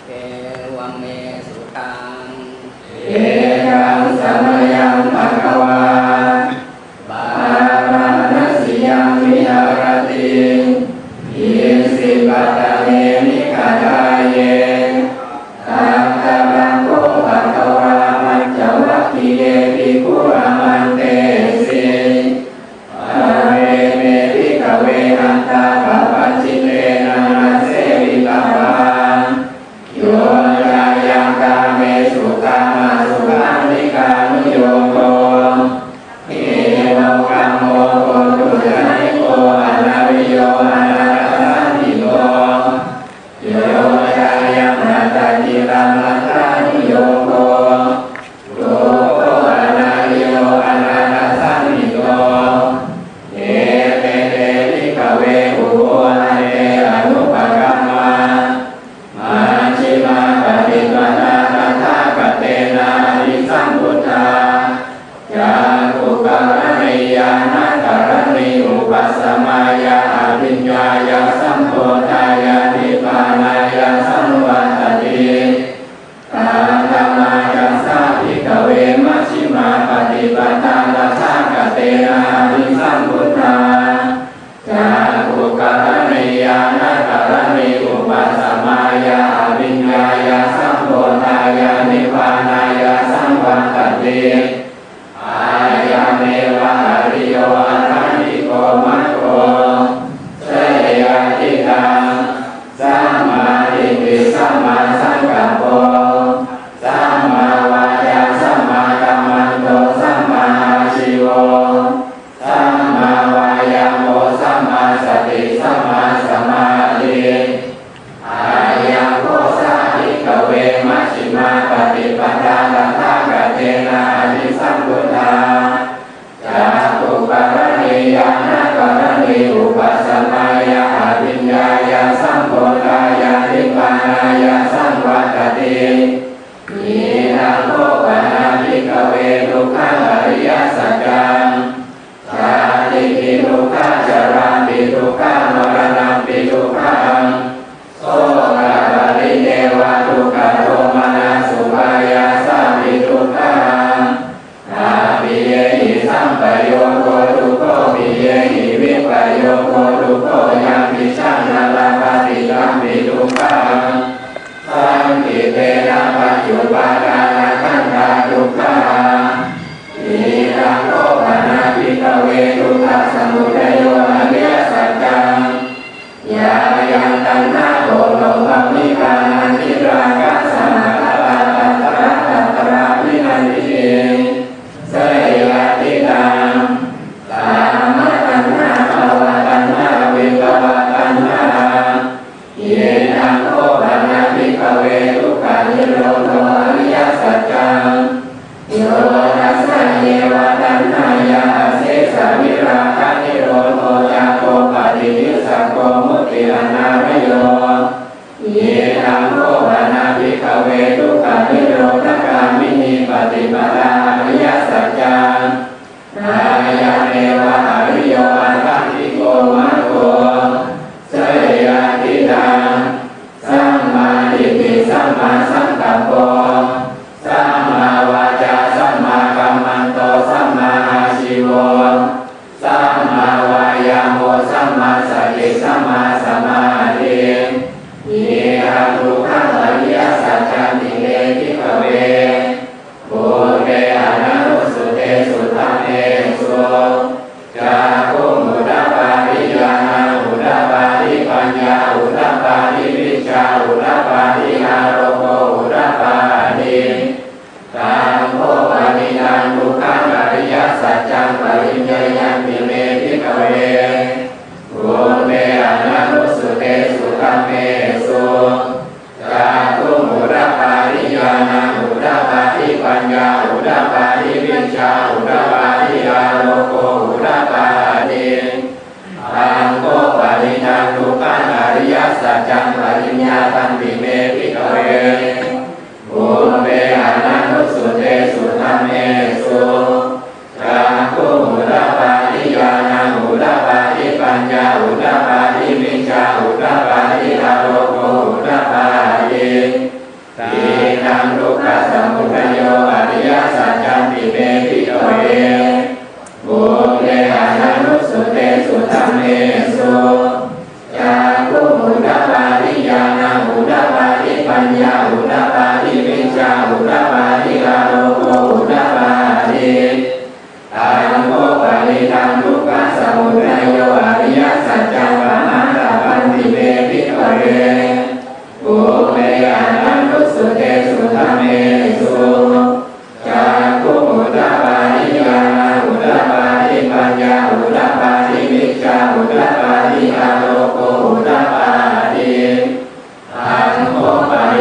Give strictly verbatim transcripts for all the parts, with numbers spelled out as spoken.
เกวเมสุตังเอกังสมยังภควาปาราณสียังวิหารติอิสิปัตตเมนิกาดาเยตังคารังโกภความัจจวัคคีเยภิกขุอามันเตสิปะเรเมภิกขเวหันตาปะปัจจิเตนะเสวิกปาโยยายังกาเมสุกามาสุขันธิกานุโยโกเอโลกัมโมโกตุจานิโกอนาวิโยอนาสันติโกโยยายังนาตาจิรังลัตตานุโยโกโลโกอนาวิโยอนาสันติโกเอเตเตภิกขเวอุโภนะเตอนุปกัมมามาชิมาปฏิปทาตถาคเตนะอริสัมพุทธาจาตุกรณียานาคารณีอุปัสสมายาอภิญญายาสัมโพธายานิพพานายาสัมวัตติตังธรรมายัสสะภิกขเวมัชฌิมาปฏิปทาตถาคเตนะอริสัมพุทธาจาตุกรณียานาคารณีอุปัสสมายาอภิญญายาสัมโพธายานิพพานายาสัมวัตติอายาเมวะอริโยอัฏฐานิโกมัคโคเสยทิตังสัมมาทิฏฐิสัมมาสังกัปโปสัมมาวาจาสัมมากัมมันโตสัมมาอาชีโวสัมมาวายาโมสัมมาสติสัมมาสมาธิอายังโกสะภิกขเวมัชฌิมาปฏิปทาตถาคเตนะอริสัมพุทธาจาตุกรณียานาคารณีอุปัสสมายาอภิญญายาสัมโพธายานิพพานายาสัมวัตติอิทังโภคนาภิกขเวทุกขังอริยสัจจังชาติปิทุกขาชราปิทุกขามรณะปิทุกขังโสกปริเทวะทุกขโทมนัสสุปายาสาปิทุกขังอาปิเยหิสัมปโยโคทุกโขปิเยหิวิปโยโคทุกโขยังปิชังนาลาปฏิตัมปิทุกขังสังกิเตนะปัจจุปาทานาขันธาทุกขังอิทังโภคนาภิกขเวทุกขสมุทัยโยอริยสัจจังยายังตัณหาโภโลภวิปานันติราคะสมาตตาตัตระตัตระวินันติเสยติตังกามตัณหาภวตัณหาวิภวตัณหาเยทังโภคนาภิกขเวทุกขานิโรธอริยสัจจังโยทัสสะเยวตัณหายาเสสะวิราคะนิโรธจาโคปฏินิสสะโกมุตติอนาคโยเยทังโภคนาภิกขเวทุกขานิโรธกามินีปฏิปทาอริยสัจจังนายาเนวะอริโยอัฏฐานิโกมัคโคเสยทิตังสัมมาทิฏฐิสัมมาสังกัปโปสัมมาวาจาสัมมากัมมันโตสัมมาอาชีโวสัมมาวายาโมสัมมาสติสัมมาสมาธิอิทังทุกขังอริยสัจจังติเตภิกขเวภูเตอนันตุสุเตสุตัมเมสุจาคุมุตตปาริญาณอุตตปาริปัญญาอุตตปาริวิชชาอุตตปาริอาโรโกอุตตปาริตังโภปนิตังทุกขังอริยสัจจังปริญญายันติเมภิกขเวภูเตอนันตุสุเตสุตัมเมสุจาคุมุตตปาริญาณอุตตปาริปัญญาอุตตปาริวิชชาอุตตปาริอาโรโกอุตตปาริตังโภปนิตังทุกขังอริยสัจจังปริญญายันติเมภิกขเวภูเตอนันตุสุเตสุตัมเมสุจาคุมุตตปาริญาณอุตตปาริปัญญาอุตตปาริวิชชาอุตตปาริอาโรโกอุตตปาริ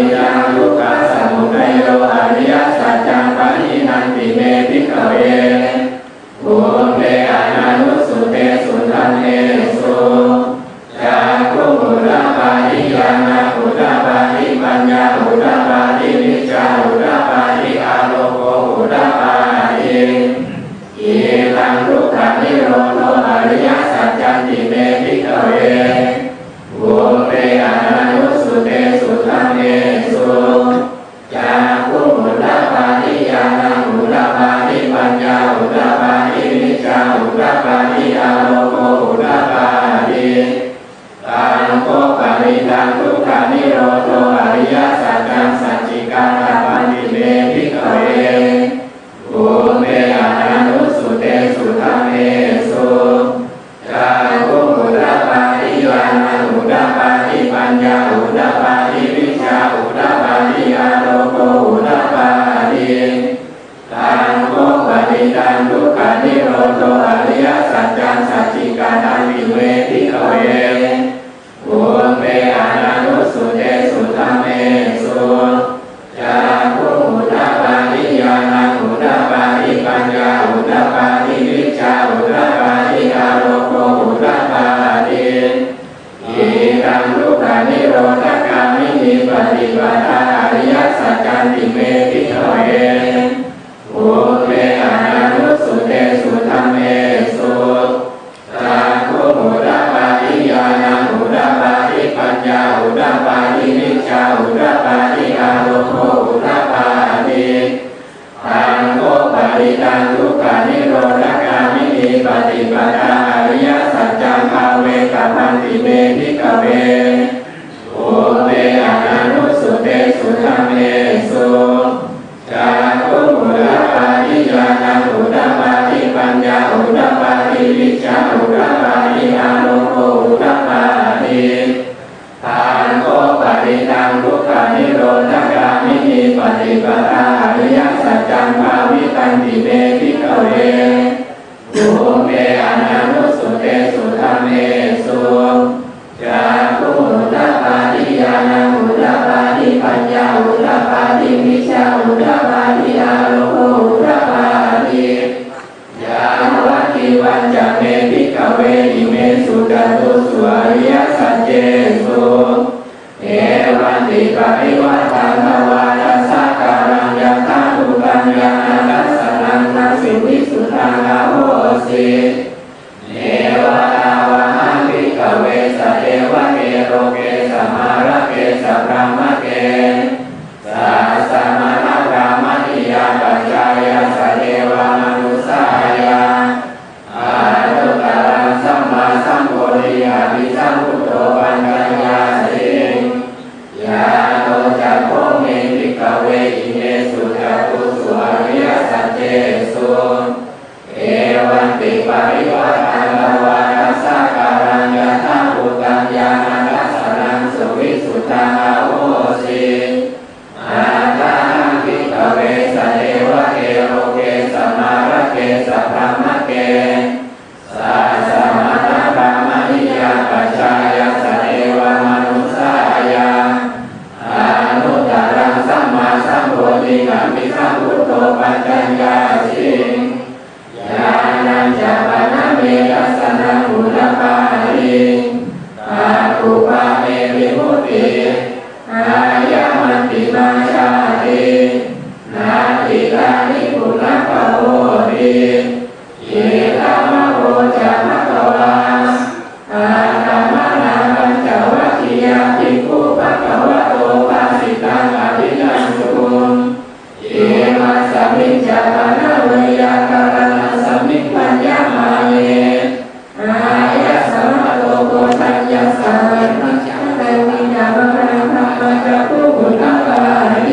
ริยังทุกขสมุทัยโยอริยสัจจังปณินันติเมภิกขเวภูเปอนานุสุเตสุทันเนสุจากขุอุตปาทิญาณอุตปาทิปัญญาอุตปาทิวิชาอุตปาทิอาโลโกอุตปาทิอิทังทุกขนิโรธอริยสัจจันติเมภิกขเวภูเปอนานุสุเตสุทันเนสุจากขุอุตปาทิญาณอุตปาทิปัญญาอุตปาทิวิชาอุตปาทิอาโลโกอุตปาทิตังโกปริตังทุกขานิโรธอริยสัจจังสัจจิกาตปันติเมภิกขเวภูเปอนานุสุเตสุทัมเมสุจากขุอุตปาทิญาณอุตปาทิปัญญาอุตปาทิวิชาอุตปาทิอาโลโกอุตปาทิตังโกปริตังทุกขานิโรธอริยสัจจังสัจจิกาตปันติเมภิกขเวภูเปอนานุสุเตสุทัมเมสุจากขุอุตปาทิญาณอุตปาทิปัญญาอุตปาทิวิชาอุตปาทิอาโลโกอุตปาทิอิทังทุกขานิโรธกามินิปฏิปทาอริยสัจจันติเมภิกขเวภูเปอนานุสุเตสุทัมเมสุจากขุอุตปาทิญาณอุตปาทิปัญญาอุตปาทิวิชาอุตปาทิอาโลโกอุตปาทิตังโกปริตังทุกขานิโรธกามินิปฏิปทาอริยสัจจังภาเวกัปปันติเมภิกขเวภูเปอนานุสุเตสุทัมเมสุจากขุอุตปาทิญาณอุตปาทิปัญญาอุตปาทิวิชาอุตปาทิอาโลโกอุตปาทิตังโกปริตังทุกขานิโรธกามินิปฏิปทาอริยสัจจังภาวิตันติเมภิกขเวภูเปอนานุสุเตสุทัมเมสุจากขุอุตปาทิญาณอุตปาทิปัญญาอุตปาทิวิชาอุตปาทิอาโลโกอุตปาทิยาวัตถิวันจะเมภิกขเวอิเมสุจตุสุอริยสัจเจสุเอวันติปริวัฏังภวาทัสสะการังยัตถาทุกัญญาณัสสนังนัสสิวิสุทธังอาโหสิเนวะตาวะหังภิกขเวสะเทวะเกโรเกสะมาระเกสะพรหมเกสัสสะมณพรหมนิยาปัจจายาสะเทวมนุสายาอาตุตารังสัมมาสัมโพธิญาภิสัมพุทโธปัญญาสิยาโตจักโพเมภิกขเวอิเมสุจักขุสุอริยสัจเจสุเอวันติปริวัฏังภวาทัสสะการังยัตถาภูตัญญาณัสสนังสุวิสุทธังอาโหสิอาทานังภิกขเวสะเทวะเกโรเกสะมาระเกสะพรหมเกสัสสะมณพรหมนิยาปัจจายาสะเทวมนุสายาอานุตตรังสัมมาสัมโพธิญาภิสัมพุทโธปัญญาสิญาณัญจปนเมตัสสนังอุตปาทิตาตุปาเมวิมุตติอายะมันติมาชาตินาทิตานิปุณะภโวติเยธรรมโภจะมะกวาอาตมะนาปัญจวัคคียาภิกขุภควโตภาสิตังอภินันตุเยมัสสมิจจปนะเวยาการณัสสมิปัญญามาเยอายะสัมมโตโกสัญญาสัมมิจจานังวิญญาณังธรรมะจักขุอุตปาทิ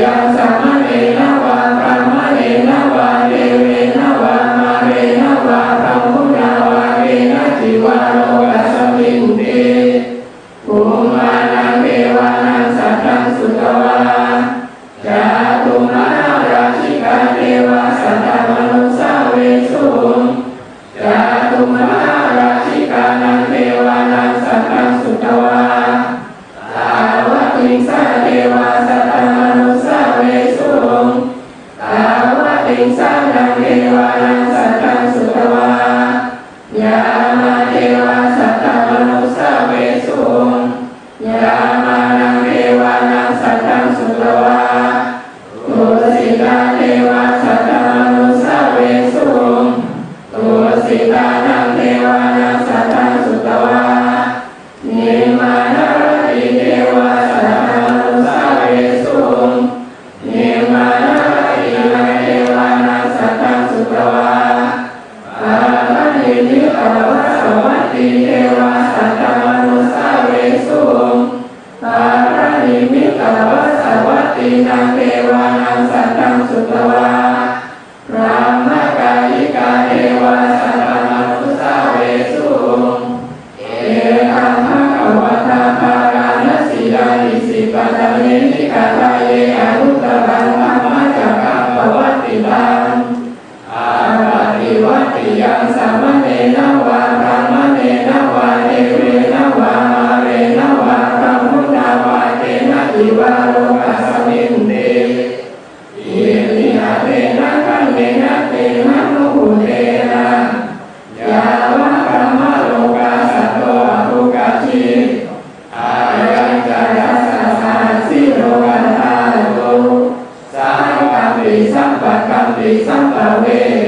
ยังสัมมเนนะวะพรหมเนนะวะเทเวนะวะมาเรนะวะพรหมุนาวะเรนะจิวาโลกัสสมิงเตภูมานังเทวานังสัตตังสุตวาจาตุมหาราชิกาเทวาสัตตมนุสาเวสุจาตุมหาราชิกานังเทวานังสัตตังสุตวาตาวะติงสาเทวาสัตตมนุสาเวสุตาวะติงสานังเทวานังสัตตังสุตวายามาเทวาสัตตมนุสาเวสุยามานังเทวานังสัตตังสุตวาตุสิตาเทวาสัตตมนุสาเวสุตุสิตานังเทวานังสัตตังสุตวานิมานาติเทวาสัตตมนุสาเวสุนิมานาตินังเทวานังสัตตังสุตวาปารานินิกาวะสวัตติเทวาสัตตมนุสาเวสุปารานิมิกาวะสวัตตินังเทวานังสัตตังสุตวาพระมกายิกาเทวาสัตตมนุสาเวสุเอกัมภะคะวะตาภารานัสสิยานิสิปะตะเมนิกาตาเยอนุตตรังธัมมจักกัปวัตติตังอาปฏิวัตติยังสัมมเนนะวะพรหมเนนะวะเทเวนะวะมาเรนะวะพรหมุนาวะเตนะจิวาโลกัสสมิงเตอิมิหะเตนะคันเนนะเตนะโนหุเตนะยาวะพรหมโลกาสัตโตอภุกาชิอายังจายัสสะสาสิโลกันทาโตสังกัมปิสัมปะกัมปิสัมปะเว